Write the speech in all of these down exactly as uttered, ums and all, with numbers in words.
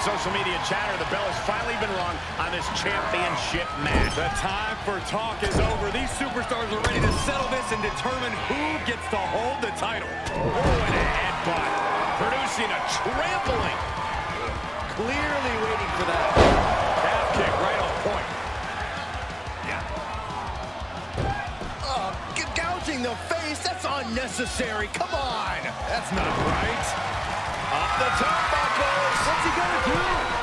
social media chatter, the bell has finally been rung on this championship match. The time for talk is over. These superstars are ready to settle this and determine who gets to hold the title. Oh, and a headbutt, producing a trampling. Clearly waiting for that. Calf kick right on point. Uh, gouging the face, that's unnecessary. Come on. That's not right. Off the turnbuckles. What's he gonna do?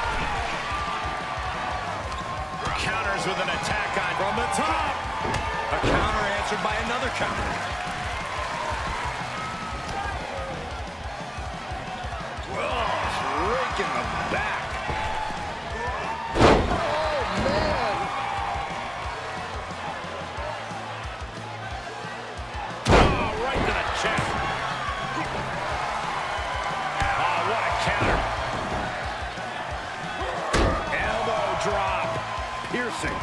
Counters with an attack on from the top. A counter answered by another counter. Oh, rake in the back. Oh, man. Oh, right to the chest. Oh, what a counter. Elbow drop. Piercing.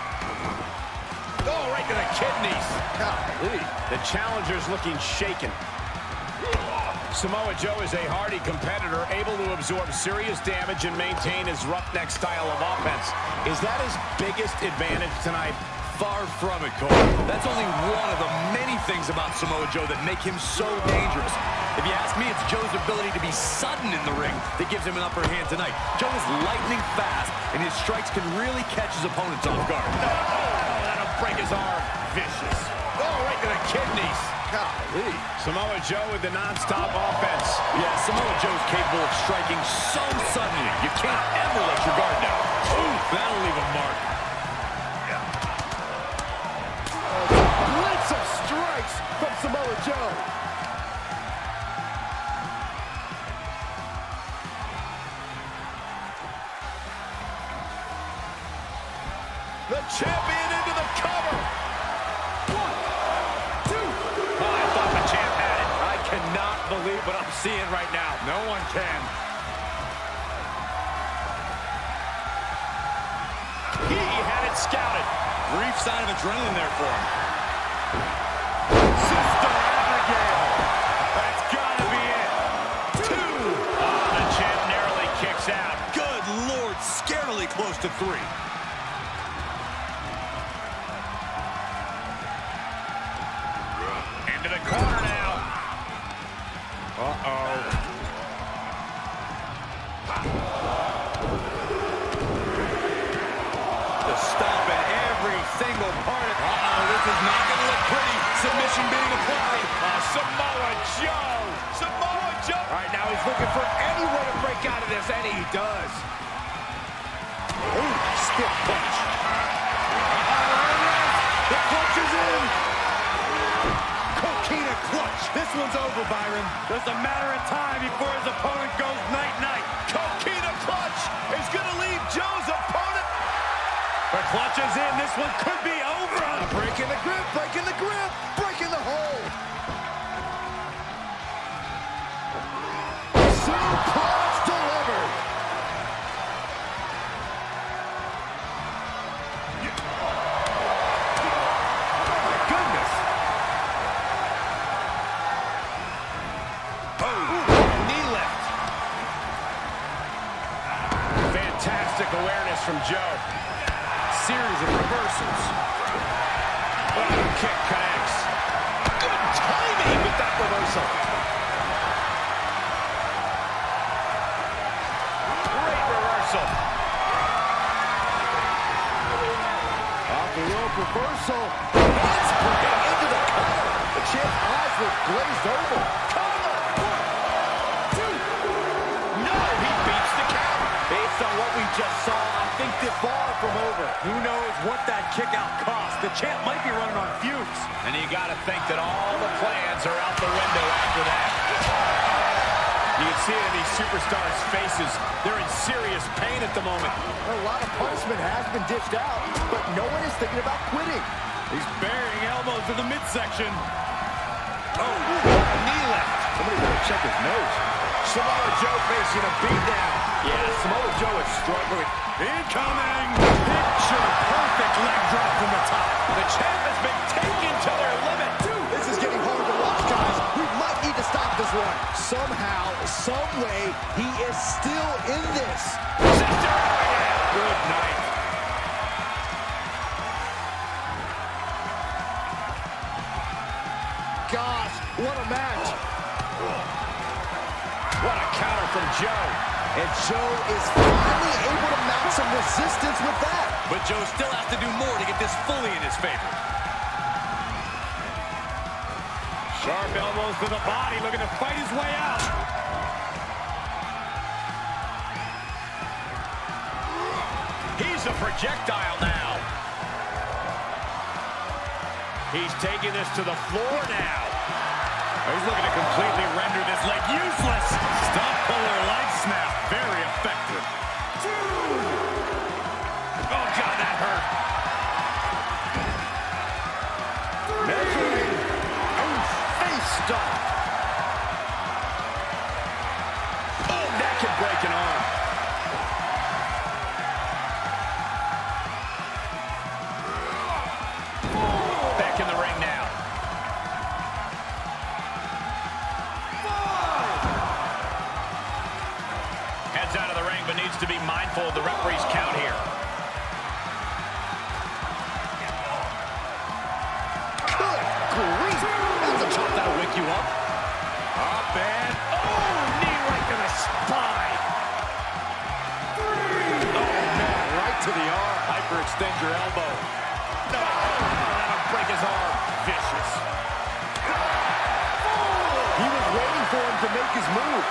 Oh, right to the kidneys. Golly. The challenger's looking shaken. Samoa Joe is a hardy competitor, able to absorb serious damage and maintain his roughneck style of offense. Is that his biggest advantage tonight? Far from it, Cole. That's only one of the many things about Samoa Joe that make him so dangerous. If you ask me, it's Joe's ability to be sudden in the ring that gives him an upper hand tonight. Joe is lightning fast, and his strikes can really catch his opponents off guard. No, oh, that'll break his arm. Vicious. Oh, right to the kidneys. Golly. Samoa Joe with the non-stop offense. Yeah, Samoa Joe's capable of striking so suddenly. You can't ever let your guard down. Ooh, that'll leave a mark. Blitz of strikes from Samoa Joe. The champion into the cover. One, two. Oh, I thought the champ had it. I cannot believe what I'm seeing right now. No one can. He had it scouted. Brief sign of adrenaline there for him. Sister Abigail. That's gotta be it. Two. Oh, the champ narrowly kicks out. Good Lord, scarily close to three. Into the corner now. Uh-oh. The stomp in every single part of it. Uh-oh, this is not going to look pretty. Submission being applied. Uh, Samoa Joe. Samoa Joe. All right, now he's looking for any way to break out of this, and he does. Ooh, stiff punch. The clutch is in. Coquina clutch. This one's over, Byron. Just a matter of time before his opponent goes night-night. Coquina clutch is going to leave Joe's opponent. The clutch is in. This one could be over. Uh, breaking the grip, breaking the grip, breaking the hold. Suplex delivered. Oh, my goodness. Oh, knee lift. Fantastic awareness from Joe. Series of reversals. Oh, kick connects. Good timing with that reversal. Great reversal. Off the rope reversal. That's breaking into the cover. The champ's eyes look glazed over. Cover. One, two. No, he beats the count. Based on what we just saw, I think they're far from over. Who knows what that kick out cost? The champ might be running on fumes. And you got to think that all the plans are out the window after that. You can see it in these superstars' faces. They're in serious pain at the moment. A lot of punishment has been dished out, but no one is thinking about quitting. He's burying elbows in the midsection. Oh, knee lift. Somebody better check his nose. Samoa Joe facing a beatdown. Yeah, Samoa Joe is struggling. Incoming! Picture perfect leg drop from the top. The champ has been taken to their limit. This is getting hard to watch, guys. We might need to stop this one. Somehow, some way, he is still in this. Good night. Gosh, what a match. What a counter from Joe. And Joe is finally able to mount some resistance with that. But Joe still has to do more to get this fully in his favor. Sharp elbows to the body, looking to fight his way out. He's a projectile now. He's taking this to the floor now. He's looking to completely render this leg useless. Stomp puller leg snap. Very effective. Oh, God, that hurt. Measuring. Oh, face stop. Oh, that can break an arm. Back in the ring now. Heads out of the ring, but needs to be mindful of the referee's count here. Good grief. That's a chop that'll wake you up. Up and, oh, knee right to the spine. Oh, man, right to the arm. Hyperextend your elbow. No, that'll break his arm. Vicious. He was waiting for him to make his move.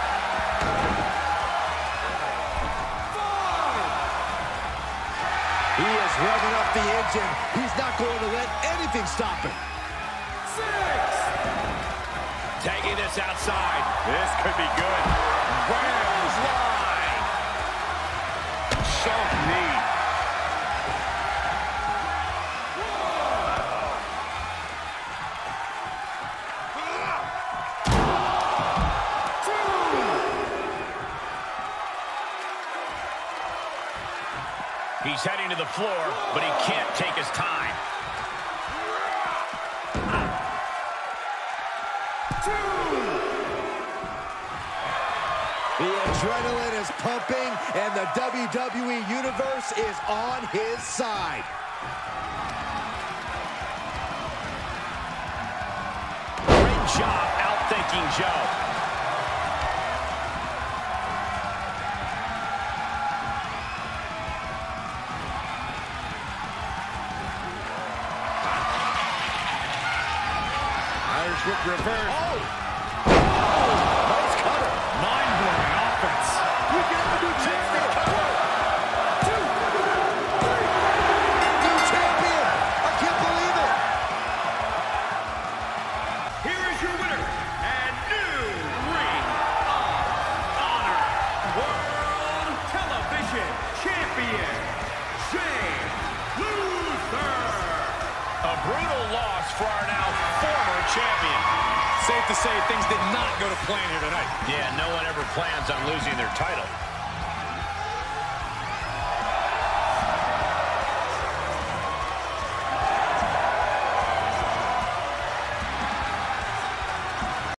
He is revving up the engine. He's not going to let anything stop him. Six. Tagging this outside. This could be good. Rams line. Sharp knee. He's heading to the floor, but he can't take his time. The adrenaline is pumping, and the W W E Universe is on his side. Great job outthinking Joe. Irish whip reverse. Oh! Oh! Nice cutter. Mind-blowing offense. We get the new champion. Two. Three. New champion. I can't believe it. Here is your winner and new Ring of Honor World Television Champion, Jay Luther. A brutal loss for our now former champion. Safe to say things did not go to plan here tonight. Yeah, no one ever plans on losing their title.